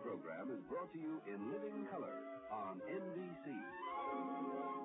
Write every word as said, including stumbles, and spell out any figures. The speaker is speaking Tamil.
program is brought to you in living color on N B C.